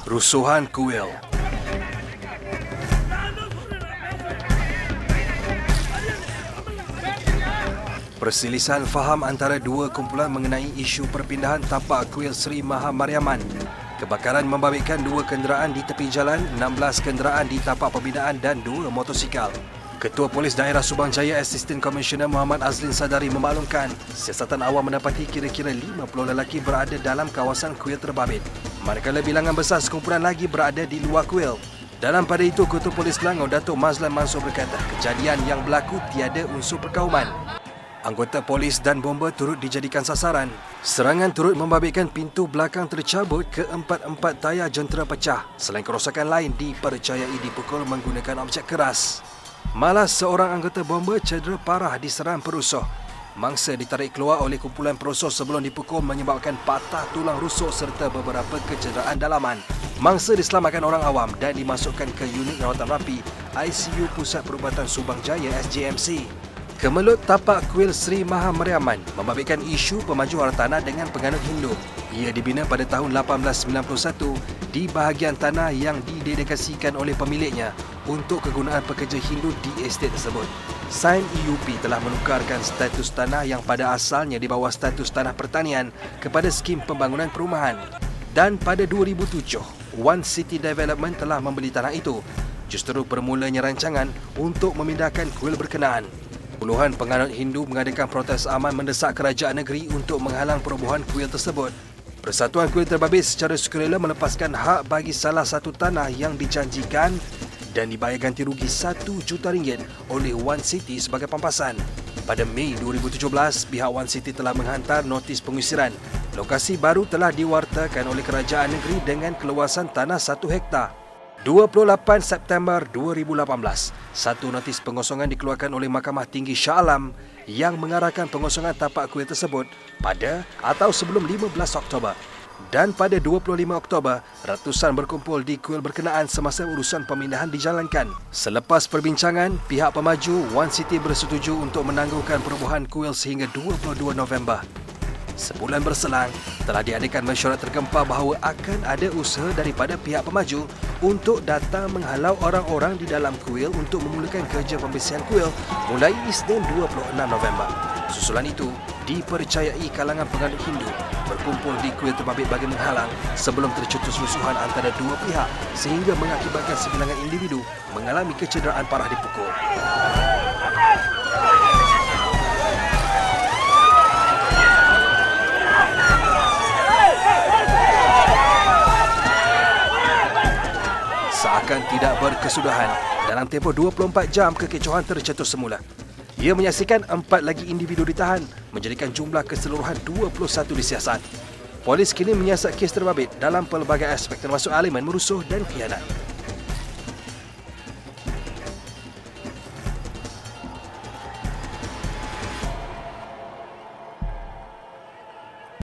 Rusuhan kuil. Perselisihan faham antara dua kumpulan mengenai isu perpindahan tapak kuil Sri Maha Mariamman. Kebakaran membabitkan 2 kenderaan di tepi jalan, 16 kenderaan di tapak pembinaan dan 2 motosikal. Ketua Polis Daerah Subang Jaya Assistant Commissioner Muhammad Azlin Sadari memaklumkan siasatan awam mendapati kira-kira 50 lelaki berada dalam kawasan kuil terbabit. Manakala bilangan besar sekumpulan lagi berada di luar kuil. Dalam pada itu, Ketua Polis Selangor Datuk Mazlan Mansor berkata kejadian yang berlaku tiada unsur perkauman. Anggota polis dan bomba turut dijadikan sasaran. Serangan turut membabitkan pintu belakang tercabut, keempat-empat tayar jentera pecah. Selain kerosakan lain dipercayai dipukul menggunakan objek keras. Malah seorang anggota bomba cedera parah diserang perusuh. Mangsa ditarik keluar oleh kumpulan perusuh sebelum dipukul menyebabkan patah tulang rusuk serta beberapa kecederaan dalaman. Mangsa diselamatkan orang awam dan dimasukkan ke unit rawatan rapi ICU Pusat Perubatan Subang Jaya SJMC. Kemelut tapak kuil Sri Maha Mariamman membabitkan isu pemaju hartanah dengan penganut Hindu. Ia dibina pada tahun 1891 di bahagian tanah yang didedikasikan oleh pemiliknya untuk kegunaan pekerja Hindu di estet tersebut. Sain EUP telah menukarkan status tanah yang pada asalnya di bawah status tanah pertanian kepada skim pembangunan perumahan. Dan pada 2007, One City Development telah membeli tanah itu. Justru bermulanya rancangan untuk memindahkan kuil berkenaan. Puluhan penganut Hindu mengadakan protes aman mendesak kerajaan negeri untuk menghalang perobohan kuil tersebut. Persatuan Kuil Terbabit secara sukarela melepaskan hak bagi salah satu tanah yang dijanjikan dan dibayar ganti rugi RM1 juta oleh One City sebagai pampasan. Pada Mei 2017, pihak One City telah menghantar notis pengusiran. Lokasi baru telah diwartakan oleh kerajaan negeri dengan keluasan tanah 1 hektar. 28 September 2018, satu notis pengosongan dikeluarkan oleh Mahkamah Tinggi Shah Alam yang mengarahkan pengosongan tapak kuil tersebut pada atau sebelum 15 Oktober. Dan pada 25 Oktober, ratusan berkumpul di kuil berkenaan semasa urusan pemindahan dijalankan. Selepas perbincangan, pihak pemaju One City bersetuju untuk menangguhkan perobohan kuil sehingga 22 November. Sebulan berselang, telah diadakan mesyuarat tergempar bahawa akan ada usaha daripada pihak pemaju untuk datang menghalau orang-orang di dalam kuil untuk memulakan kerja pembersihan kuil mulai Isnin 26 November. Susulan itu, dipercayai kalangan penganut Hindu berkumpul di kuil terbabit bagi menghalang sebelum tercetus rusuhan antara dua pihak sehingga mengakibatkan sebilangan individu mengalami kecederaan parah dipukul. Seakan tidak berkesudahan, dalam tempoh 24 jam kekecohan tercetus semula. Ia menyaksikan 4 lagi individu ditahan, menjadikan jumlah keseluruhan 21 disiasat. Polis kini menyiasat kes terbabit dalam pelbagai aspek termasuk elemen merusuh dan khianat.